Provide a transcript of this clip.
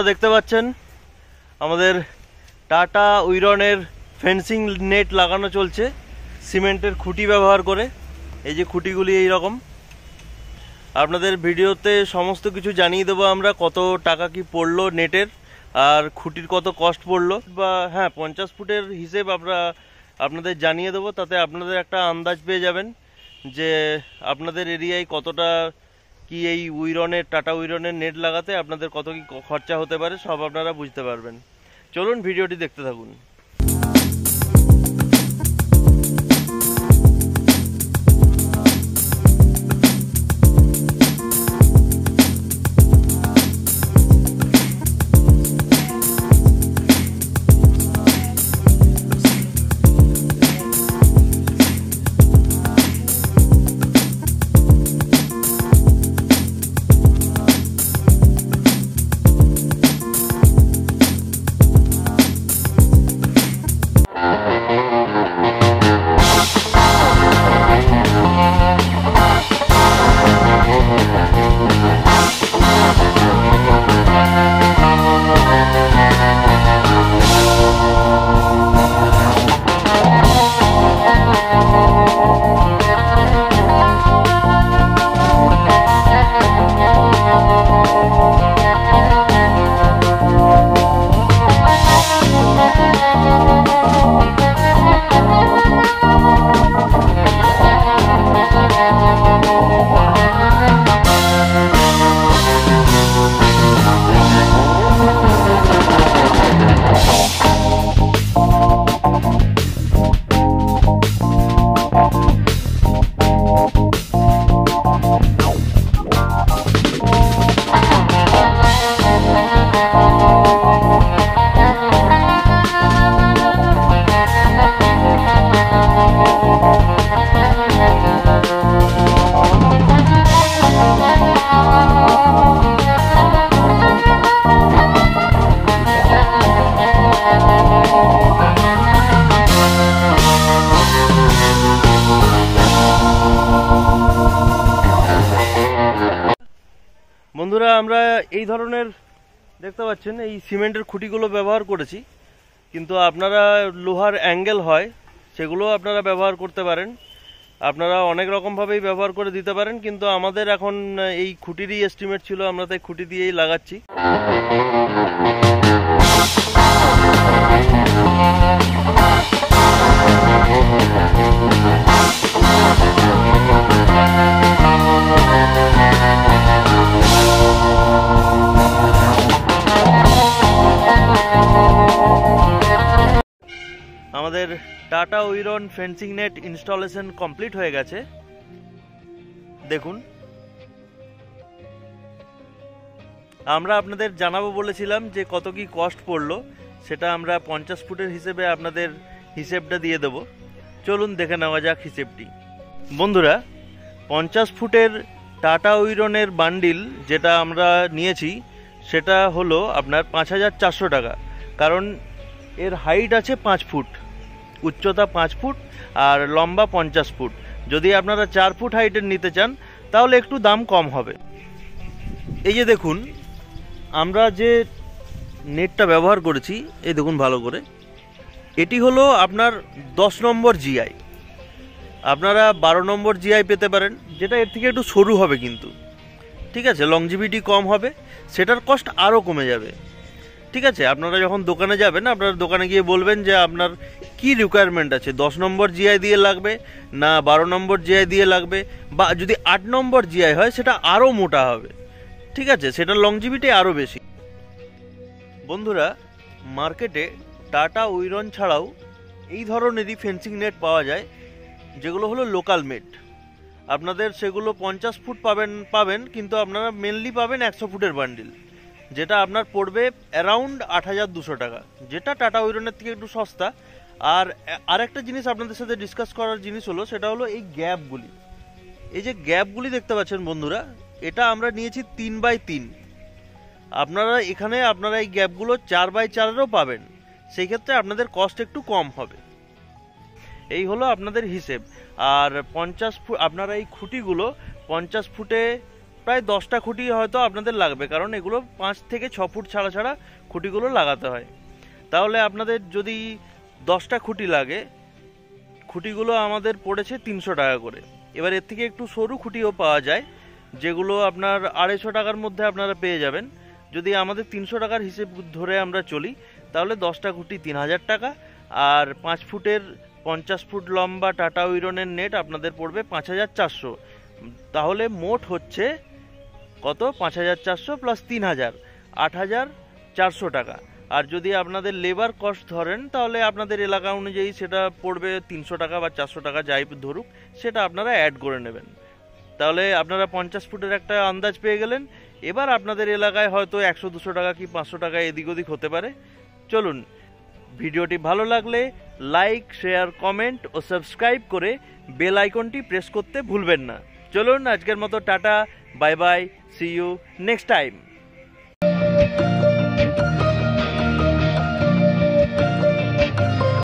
বন্ধুরা দেখতে পাচ্ছেন আমাদের টাটা উইরনের ফেন্সিং নেট লাগানো চলছে সিমেন্টের খুঁটি ব্যবহার করে। এই যে খুঁটিগুলি এই রকম, আপনাদের ভিডিওতে সমস্ত কিছু জানিয়ে দেবো আমরা, কত টাকা কি পড়লো নেটের আর খুঁটির কত কস্ট পড়লো, বা হ্যাঁ 50 ফুটের হিসেব আমরা আপনাদের জানিয়ে দেবো। তাতে আপনাদের একটা আন্দাজ পেয়ে যাবেন যে আপনাদের এরিয়ায় কতটা কি এই উইরনের টাটা উইরনের নেট লাগাতে আপনাদের কত কি খরচা হতে পারে সব আপনারা বুঝতে পারবেন। চলুন ভিডিওটি দেখতে থাকুন। বন্ধুরা আমরা এই ধরনের দেখতে পাচ্ছেন এই সিমেন্টের খুঁটিগুলো ব্যবহার করেছি, কিন্তু আপনারা লোহার অ্যাঙ্গেল হয় সেগুলো আপনারা ব্যবহার করতে পারেন। আপনারা অনেক রকমভাবেই ব্যবহার করে দিতে পারেন, কিন্তু আমাদের এখন এই খুঁটিরই এস্টিমেট ছিল, আমরা তাই খুঁটি দিয়েই লাগাচ্ছি। আমাদের Tata Wiron fencing net installation complete হয়ে গেছে। দেখুন, আমরা আপনাদের জানাবো বলেছিলাম যে কত কি কস্ট পড়লো, সেটা আমরা 50 ফুটের হিসেবে আপনাদের হিসেবটা দিয়ে দেব। চলুন দেখে নেওয়া যাক হিসেবটি। বন্ধুরা 50 ফুটের টাটা উইরনের বান্ডিল যেটা আমরা নিয়েছি সেটা হলো আপনার 5400 টাকা, কারণ এর হাইট আছে 5 ফুট, উচ্চতা 5 ফুট আর লম্বা 50 ফুট। যদি আপনারা 4 ফুট হাইটের নিতে চান তাহলে একটু দাম কম হবে। এই যে দেখুন, আমরা যে নেটটা ব্যবহার করেছি, এই দেখুন ভালো করে, এটি হলো আপনার 10 নম্বর জিআই। আপনারা 12 নম্বর জিআই পেতে পারেন, যেটা এর থেকে একটু সরু হবে, কিন্তু ঠিক আছে, লংজিভিটি কম হবে, সেটার কস্ট আরও কমে যাবে। ঠিক আছে, আপনারা যখন দোকানে যাবেন, আপনার দোকানে গিয়ে বলবেন যে আপনার কি রিকোয়ারমেন্ট আছে, 10 নম্বর জিআই দিয়ে লাগবে না 12 নম্বর জিআই দিয়ে লাগবে, বা যদি 8 নম্বর জিআই হয় সেটা আরও মোটা হবে। ঠিক আছে, সেটার লংজিভিটি আরও বেশি। বন্ধুরা মার্কেটে টাটা উইরন ছাড়াও এই ধরনেরই ফেন্সিং নেট পাওয়া যায়, যেগুলো হলো লোকাল মেড। আপনাদের সেগুলো 50 ফুট পাবেন, কিন্তু আপনারা মেনলি পাবেন 100 ফুটের বান্ডিল, যেটা আপনার পড়বে অ্যারাউন্ড 8200 টাকা, যেটা টাটা উইরনের থেকে একটু সস্তা। আর আরেকটা জিনিস আপনাদের সাথে ডিসকাস করার জিনিস হলো, সেটা হলো এই গ্যাপগুলি। এই যে গ্যাপগুলি দেখতে পাচ্ছেন বন্ধুরা, এটা আমরা নিয়েছি 3x3। আপনারা এখানে এই গ্যাপগুলো 4x4-এরও পাবেন, সেই ক্ষেত্রে আপনাদের কস্ট একটু কম হবে। এই হলো আপনাদের হিসেব। আর 50 ফুট আপনারা এই খুঁটিগুলো 50 ফুটে প্রায় 10টা খুঁটি হয়তো আপনাদের লাগবে, কারণ এগুলো 5 থেকে 6 ফুট ছাড়া ছাড়া খুঁটিগুলো লাগাতে হয়। তাহলে আপনাদের যদি 10টা খুঁটি লাগে, খুঁটিগুলো আমাদের পড়েছে 300 টাকা করে। এবার এর থেকে একটু সরু খুঁটিও পাওয়া যায়, যেগুলো আপনার 250 টাকার মধ্যে আপনারা পেয়ে যাবেন। যদি আমাদের 300 টাকার হিসেব ধরে আমরা চলি, তাহলে 10টা খুঁটি 3000 টাকা, আর 5 ফুটের 50 ফুট লম্বা টাটা উইরনের নেট আপনাদের পড়বে 5400। তাহলে মোট হচ্ছে কত? 5400 প্লাস 3000, 8400 টাকা। আর যদি আপনাদের লেবার কস্ট ধরেন, তাহলে আপনাদের এলাকা অনুযায়ী সেটা পড়বে 300 টাকা বা 400 টাকা, যাই ধরুক, সেটা আপনারা অ্যাড করে নেবেন। তাহলে আপনারা 50 ফুটের একটা আন্দাজ পেয়ে গেলেন। এবার আপনাদের এলাকায় হয়তো 100-200 টাকা কি 500 টাকা এদিক ওদিক হতে পারে। চলুন, ভিডিওটি ভালো লাগলে লাইক, শেয়ার, কমেন্ট ও সাবস্ক্রাইব করে বেল আইকনটি প্রেস করতে ভুলবেন না। চলুন, আজকের মতো tata, bye bye, see you next time.